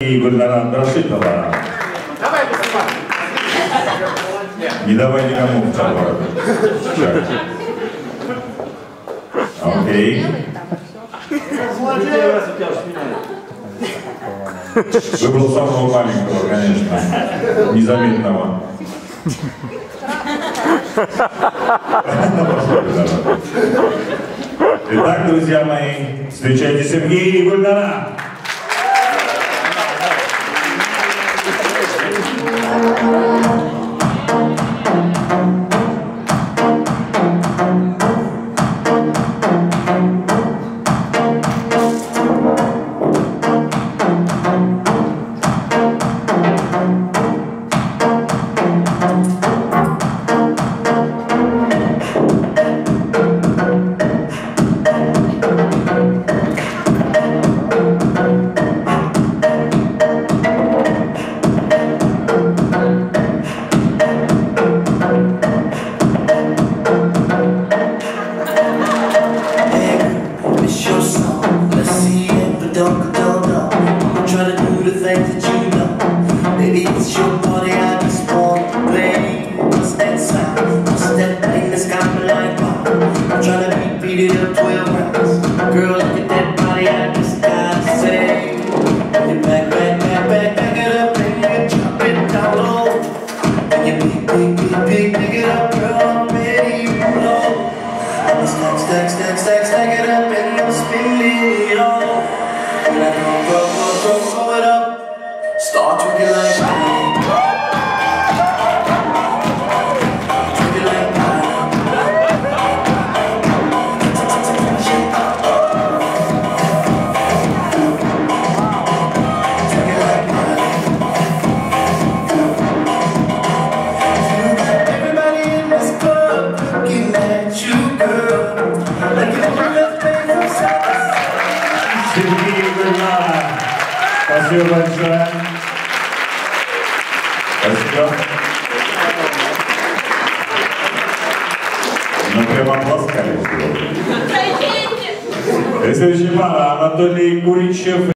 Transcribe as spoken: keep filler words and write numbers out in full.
И Гульнара Абдрашитова. Давай, Мустафа. Не давай никому в табор. Окей. Выбрал самого маленького, конечно. Незаметного. Итак, друзья мои, встречайте Сергея и Гульнара. Girl, look at that body, I just gotta say. You back, back, back, back, back it up, and you drop it down low. And you big, big, big, big, pick it up, girl, I'm ready, you know. And you stack, stack, stack, stack, stack it up, and I'm spinning it all. And I go, go, go, go, go it up. Start twerking like that. Сергей и Гульнара. Спасибо большое. Спасибо. Ну, прямо плоскали. И следующая пара Анатолий Куричев.